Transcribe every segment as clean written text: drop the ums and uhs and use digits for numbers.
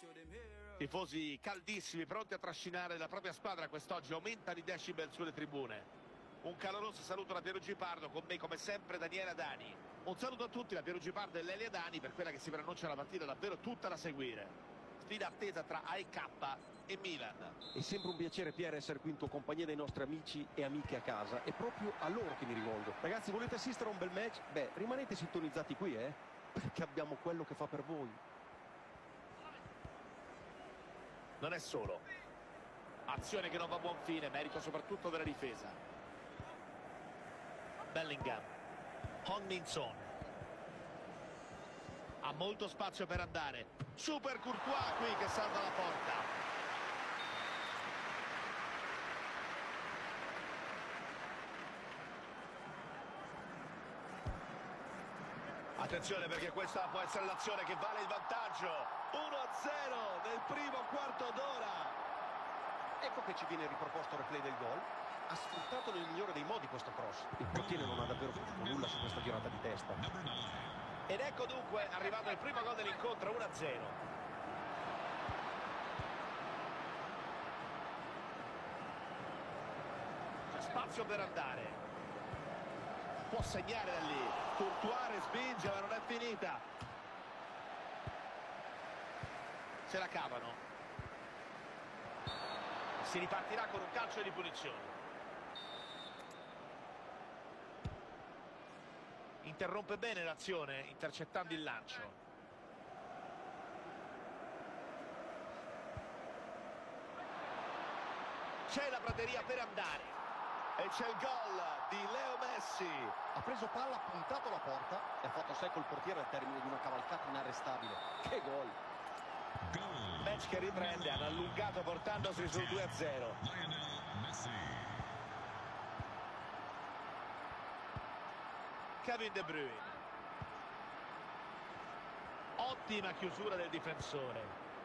Tifosi caldissimi, pronti a trascinare la propria squadra quest'oggi. Aumentano i decibel sulle tribune. Un caloroso saluto da Piero Gipardo, con me come sempre Daniele Adani. Un saluto a tutti da Piero Gipardo e Lele Adani per quella che si preannuncia la partita davvero tutta da seguire. Sfida attesa tra AEK e Milan. È sempre un piacere, Piero, essere qui in tua compagnia dei nostri amici e amiche a casa. È proprio a loro che mi rivolgo. Ragazzi, volete assistere a un bel match? Beh, rimanete sintonizzati qui, perché abbiamo quello che fa per voi. Non è solo. Azione che non va a buon fine, merito soprattutto della difesa. Bellingham. Heung-min Son. Ha molto spazio per andare. Super Courtois qui che salva la porta. Attenzione, perché questa può essere l'azione che vale il vantaggio. 1-0 nel primo quarto d'ora. Ecco che ci viene riproposto il replay del gol. Ha sfruttato nel migliore dei modi questo cross. Il portiere non ha davvero fatto nulla su questa girata di testa. Ed ecco dunque arrivato il primo gol dell'incontro, 1-0. C'è spazio per andare. Può segnare da lì. Courtois spinge, ma non è finita. Se la cavano. Si ripartirà con un calcio di punizione. Interrompe bene l'azione, intercettando il lancio. C'è la prateria per andare. E c'è il gol di Leo Messi. Ha preso palla, ha puntato la porta e ha fatto secco il portiere al termine di una cavalcata inarrestabile. Che gol! Match che riprende, hanno allungato portandosi sul 2-0. Kevin De Bruyne. Ottima chiusura del difensore.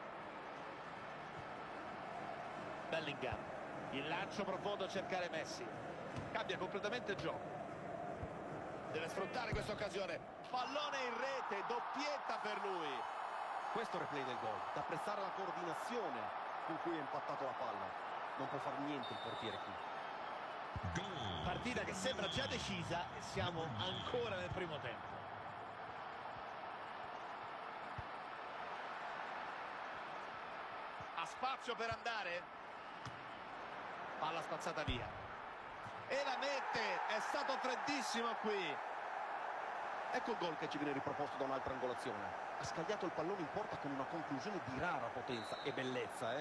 Bellingham. Il lancio profondo a cercare Messi. Cambia completamente il gioco. Deve sfruttare questa occasione. Pallone in rete, doppietta per lui. Questo replay del gol, da apprezzare la coordinazione con cui ha impattato la palla. Non può fare niente il portiere qui. Partita che sembra già decisa e siamo ancora nel primo tempo. Ha spazio per andare. Palla spazzata via. E la mette, è stato freddissimo qui. Ecco il gol che ci viene riproposto da un'altra angolazione. Ha scagliato il pallone in porta con una conclusione di rara potenza e bellezza,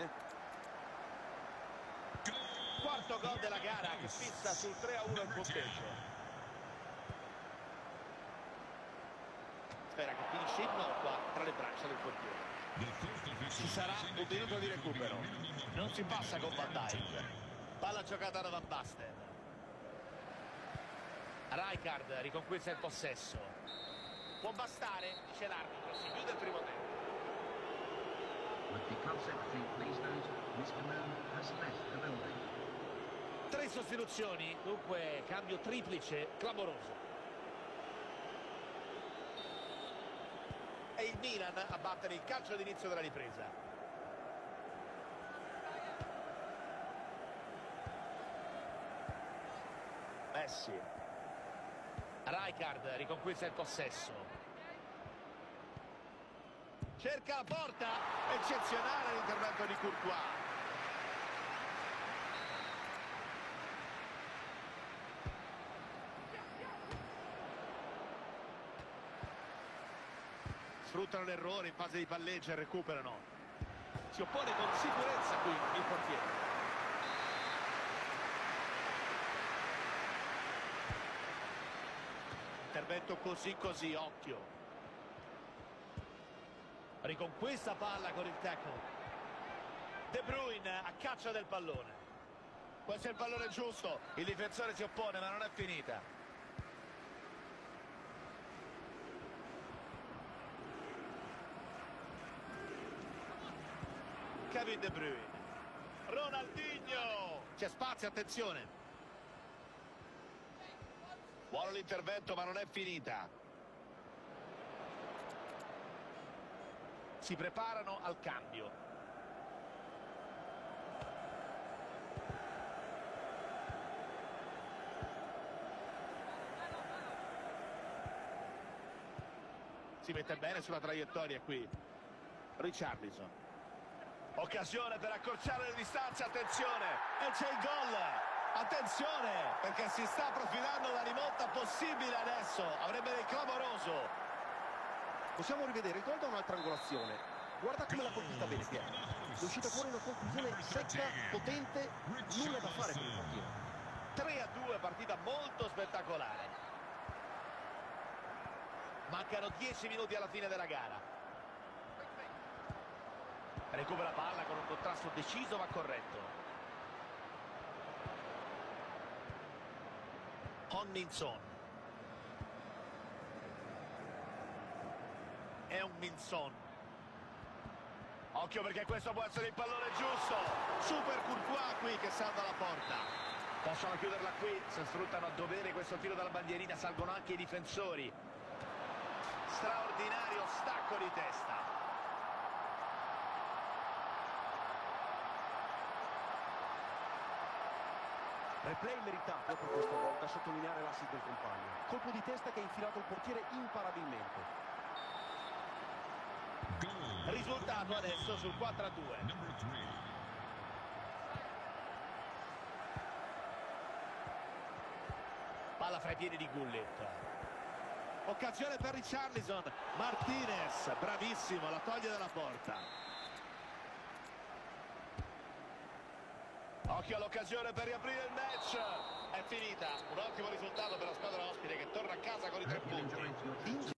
Quarto gol della gara che fissa sul 3-1 il punteggio. Spera che finisce innocua tra le braccia del portiere. Ci sarà un minuto di recupero. Non si passa con Van Dijk. Palla giocata da Van Basten. Rijkaard riconquista il possesso. Può bastare, dice l'arbitro, si chiude il primo tempo. With the club secretary, please note, Mr. Moon has left the building. 3 sostituzioni, dunque cambio triplice, clamoroso. E il Milan a battere il calcio d'inizio della ripresa. Messi. Rijkaard riconquista il possesso. Cerca la porta. Eccezionale l'intervento di Courtois. Sfruttano l'errore in fase di palleggio e recuperano. Si oppone con sicurezza qui il portiere. Intervento così, occhio. Riconquista palla con il tackle. De Bruyne a caccia del pallone. Questo è il pallone giusto. Il difensore si oppone, ma non è finita. Kevin De Bruyne. Ronaldinho. C'è spazio, attenzione. Buono l'intervento, ma non è finita. Si preparano al cambio. Si mette bene sulla traiettoria qui. Richarlison. Occasione per accorciare le distanze, attenzione, e c'è il gol. Attenzione, perché si sta profilando la rimonta possibile adesso. Avrebbe del clamoroso. Possiamo rivedere il gol da un'altra angolazione. Guarda come l'ha colpita bene Piero. È uscita fuori una conclusione secca, potente, nulla da fare per il portiere. 3-2, partita molto spettacolare. Mancano 10 minuti alla fine della gara. Recupera palla con un contrasto deciso ma corretto. Hong-Min-Son. È un Min-Son. Occhio perché questo può essere il pallone giusto. Super Courtois qui che salva la porta. Possono chiuderla qui se sfruttano a dovere questo tiro dalla bandierina. Salgono anche i difensori. Straordinario stacco di testa. Replay meritato per questa volta a sottolineare l'assist del compagno. Colpo di testa che ha infilato il portiere imparabilmente. Risultato adesso sul 4-2. Palla fra i piedi di Gullit. Occasione per Richarlison. Martinez, bravissimo, la toglie dalla porta. Occhio all'occasione per riaprire il match. È finita. Un ottimo risultato per la squadra ospite che torna